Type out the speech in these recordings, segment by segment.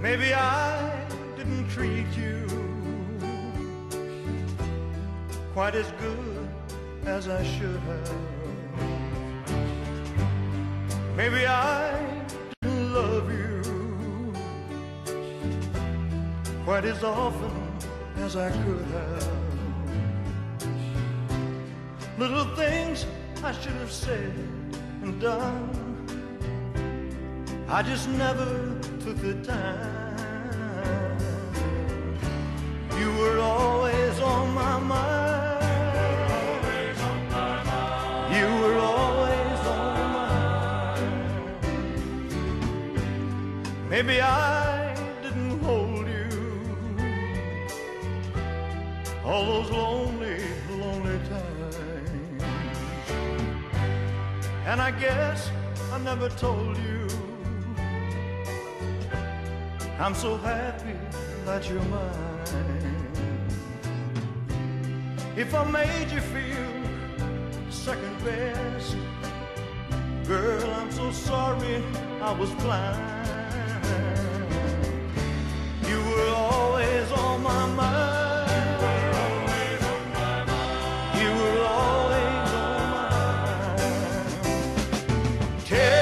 Maybe I didn't treat you quite as good as I should have. Maybe I didn't love you quite as often as I could have. Little things I should have said and done, I just never took the time. You were always on my mind. You were always on my mind. Maybe I didn't hold you all those lonely, lonely times. And I guess I never told you I'm so happy that you're mine. If I made you feel second best, girl, I'm so sorry I was blind. You were always on my mind. You were always on my mind.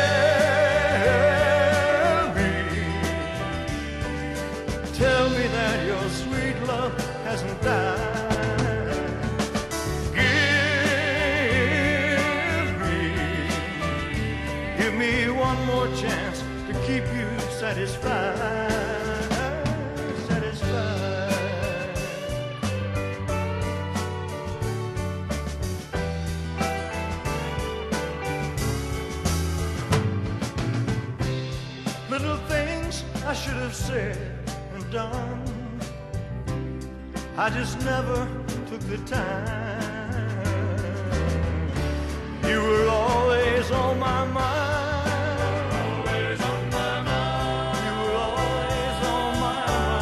Tell me that your sweet love hasn't died. Give me one more chance to keep you satisfied, satisfied. Little things I should have said and done, I just never took the time. You were always on my mind. Always on my mind. You were always on my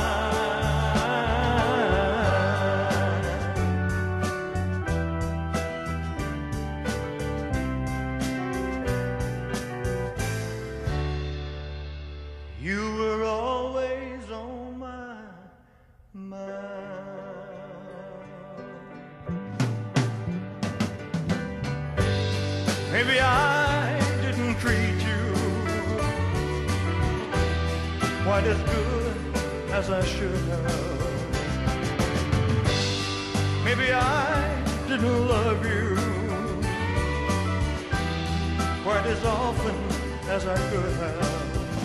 mind. You were always on my mind. Maybe I didn't treat you quite as good as I should have. Maybe I didn't love you quite as often as I could have.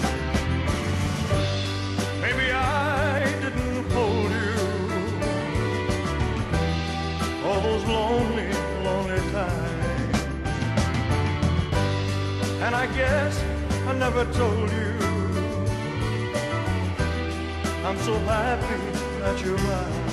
Maybe I didn't hold you all those lonely, lonely times. And I guess I never told you I'm so happy that you're mine.